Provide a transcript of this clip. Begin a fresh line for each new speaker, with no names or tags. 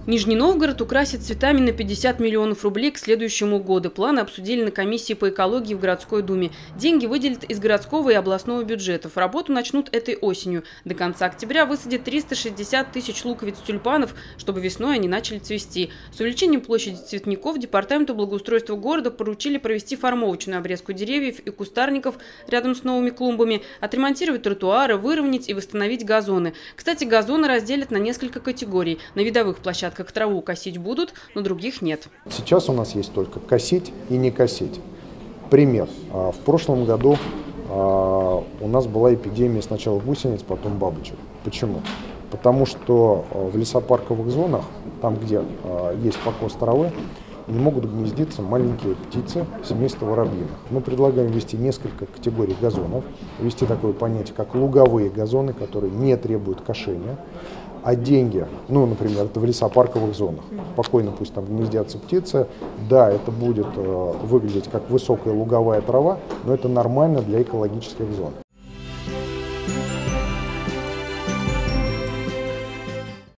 Нижний Новгород украсит цветами на 50 миллионов рублей к следующему году. Планы обсудили на комиссии по экологии в городской думе. Деньги выделят из городского и областного бюджетов. Работу начнут этой осенью. До конца октября высадят 360 тысяч луковиц тюльпанов, чтобы весной они начали цвести. С увеличением площади цветников департаменту благоустройства города поручили провести формовочную обрезку деревьев и кустарников рядом с новыми клумбами, отремонтировать тротуары, выровнять и восстановить газоны. Кстати, газоны разделят на несколько категорий. На видовых площадках как траву косить будут, но других нет.
Сейчас у нас есть только косить и не косить. Пример. В прошлом году у нас была эпидемия сначала гусениц, потом бабочек. Почему? Потому что в лесопарковых зонах, там где есть покос травы, не могут гнездиться маленькие птицы семейства воробьиных. Мы предлагаем ввести несколько категорий газонов, ввести такое понятие, как луговые газоны, которые не требуют кошения. А деньги, ну, например, это в лесопарковых зонах, спокойно пусть там гнездятся птицы, да, это будет выглядеть как высокая луговая трава, но это нормально для экологических зон.